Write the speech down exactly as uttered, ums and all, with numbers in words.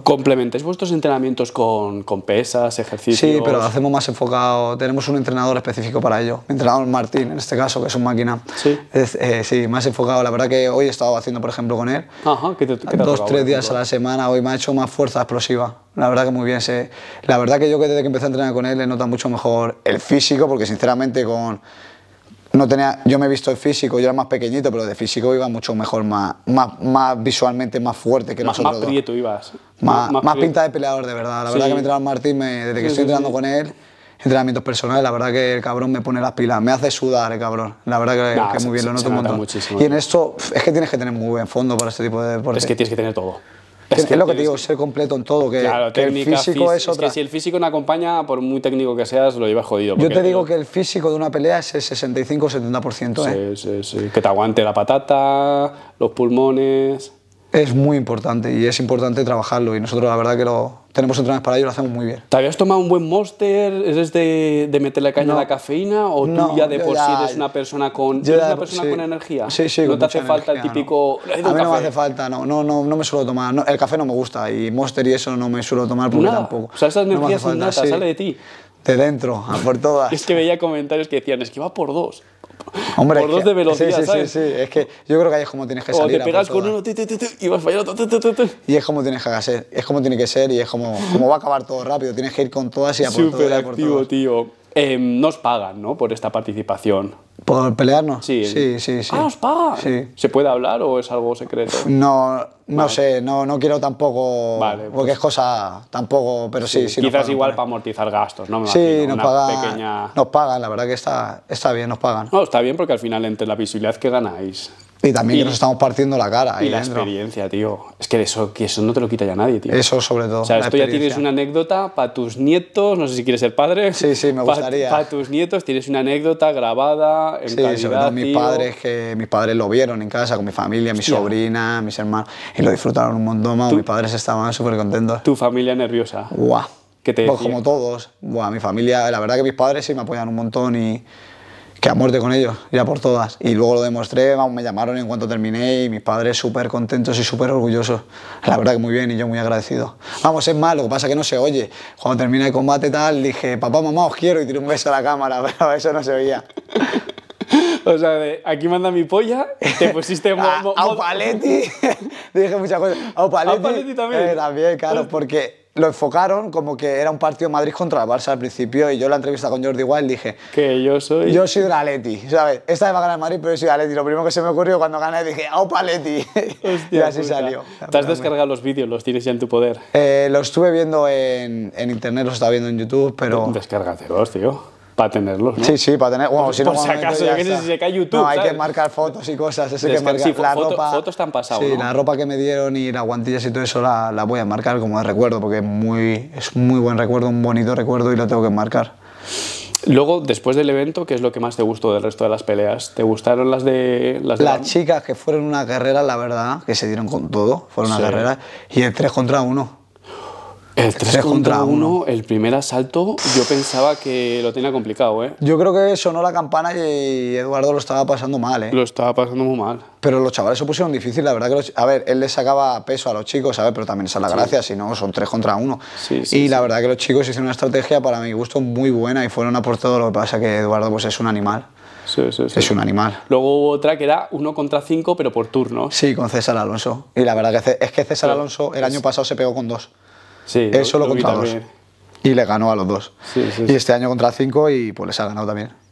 ¿Complementáis vuestros entrenamientos con, con pesas, ejercicios? Sí, pero lo hacemos más enfocado. Tenemos un entrenador específico para ello. Mi entrenador Martín, en este caso, que es un máquina. Sí. Es, eh, sí, más enfocado. La verdad que hoy he estado haciendo, por ejemplo, con él. Ajá, ¿qué te, qué te Dos, ha tres días a la semana. Hoy me ha hecho más fuerza explosiva. La verdad que muy bien. Se, la verdad que yo que desde que empecé a entrenar con él he notado mucho mejor el físico, porque sinceramente con... No tenía, yo me he visto el físico, yo era más pequeñito, pero de físico iba mucho mejor, más, más, más visualmente más fuerte que más, nosotros más prieto ibas. Más, más, más prieto. pinta de peleador, de verdad. La Sí. verdad que mi entrenador Martín, me, desde que sí, estoy sí, entrenando sí. con él, entrenamientos personales, la verdad que el cabrón me pone las pilas, me hace sudar el cabrón. La verdad que, nah, que muy bien, se, lo noto un montón. Muchísimo, y en esto es que tienes que tener muy buen fondo para este tipo de deportes. Es que tienes que tener todo. Es, que es lo que te digo, ser completo en todo, que, claro, que técnica, el físico es es otra. que si el físico no acompaña, por muy técnico que seas, lo llevas jodido. Yo te digo que el físico de una pelea es el sesenta y cinco o setenta por ciento. ¿eh? Sí, sí, sí. Que te aguante la patata, los pulmones... Es muy importante y es importante trabajarlo y nosotros la verdad que lo tenemos entrenadores para ello y lo hacemos muy bien. ¿Te habías tomado un buen Monster? ¿Eres de, de meterle caña no. a la cafeína o no, tú ya de por ya, sí eres una persona con, yo ¿eres ya, una persona sí. con energía? Sí, sí, ¿No con te hace mucha falta energía, el típico... No. A mí no café? me hace falta, no, no, no, no me suelo tomar. No, el café no me gusta y Monster y eso no me suelo tomar porque Nada. tampoco. O sea, esa energía no innata sí. sale de ti. De dentro, a por todas. Es que veía comentarios que decían, es que va por dos. Hombre, por dos que, de velocidad, sí, sí, ¿sabes? Sí, sí, es que yo creo que ahí es como tienes que salir. O te pegas con uno tu, tu, tu, tu, y vas fallando. Tu, tu, tu, tu. Y es como tienes que ser, es como tiene que ser y es como, como va a acabar todo rápido. Tienes que ir con todas y a por todas. Súper activo, tío. Eh, nos pagan, ¿no? Por esta participación. ¿Por pelearnos? Sí, sí, sí. sí. Ah, ¿os pagan? Sí. ¿Se puede hablar o es algo secreto? No, no vale. sé, no, no quiero tampoco, vale, pues, porque es cosa, tampoco, pero sí, sí. sí Quizás nos igual para amortizar gastos, ¿no? Me sí, imagino, nos una pagan, pequeña... nos pagan, la verdad que está, está bien, nos pagan. No, está bien porque al final entre la visibilidad que ganáis... Y también y, que nos estamos partiendo la cara. Y ahí la dentro. experiencia, tío. Es que eso, que eso no te lo quita ya nadie, tío. Eso sobre todo. O sea, esto ya tienes una anécdota para tus nietos, no sé si quieres ser padre. Sí, sí, me gustaría. Para pa tus nietos tienes una anécdota grabada en sí, calidad, sobre todo tío. mis padres, que mis padres lo vieron en casa con mi familia, mi sobrina, mis hermanos, y lo disfrutaron un montón, más. Mis padres estaban súper contentos. Tu familia nerviosa. Guau. ¿Qué te pues decía? como todos. Buah, mi familia, la verdad que mis padres sí me apoyan un montón y que a muerte con ellos, ya por todas. Y luego lo demostré, vamos, me llamaron en cuanto terminé y mis padres súper contentos y súper orgullosos. La verdad que muy bien y yo muy agradecido. Vamos, es más, lo que pasa es que no se oye. Cuando terminé el combate tal, dije, papá, mamá, os quiero y tiré un beso a la cámara, pero eso no se oía. O sea, de aquí manda mi polla, te pusiste... a, a Opaletti, dije muchas cosas. A Opaletti, ¿A Opaletti también? Eh, también, claro, porque lo enfocaron como que era un partido Madrid contra el Barça al principio y yo en la entrevista con Jordi Wild dije que yo soy... Yo soy del Atleti, ¿sabes? Esta vez va a ganar el Madrid, pero yo soy del Atleti. Lo primero que se me ocurrió cuando gané dije, ¡a Opaletti! Y así puta. salió. ¿Te has descargado los vídeos? ¿Los tienes ya en tu poder? Eh, los estuve viendo en, en internet, los estaba viendo en YouTube, pero... Descárgatelos, tío. Para tenerlos, ¿no? Sí, sí, para tener... Bueno, si por no, si acaso, yo qué sé, si se cae YouTube, No, hay ¿sabes? que marcar fotos y cosas, eso hay que Descar marcar. sí, la foto, ropa... fotos te han pasado, Sí, ¿no? la ropa que me dieron y las guantillas y todo eso la, la voy a marcar como de recuerdo, porque es muy, es muy buen recuerdo, un bonito recuerdo y lo tengo que marcar. Luego, después del evento, ¿qué es lo que más te gustó del resto de las peleas? ¿Te gustaron las de...? Las, de las la... chicas que fueron una guerrera, la verdad, que se dieron con todo, fueron una sí. guerrera, y el tres contra uno. El tres contra uno, el primer asalto, yo pensaba que lo tenía complicado, ¿eh? Yo creo que sonó la campana y Eduardo lo estaba pasando mal, ¿eh? Lo estaba pasando muy mal. Pero los chavales se pusieron difícil, la verdad que los... A ver, él le sacaba peso a los chicos, ¿sabes? Pero también esa es la sí. gracia, si no, son tres contra uno. Sí, sí, y sí. la verdad que los chicos hicieron una estrategia, para mi gusto, muy buena y fueron a por todo. Lo que pasa que Eduardo pues es un animal. Sí, sí, sí. Es un animal. Luego hubo otra que era uno contra cinco, pero por turnos. Sí, con César Alonso. Y la verdad que es que César pero, Alonso el año pasado se pegó con dos. Sí, él solo lo contra dos. Y le ganó a los dos. Sí, sí, y sí. este año contra cinco y pues les ha ganado también.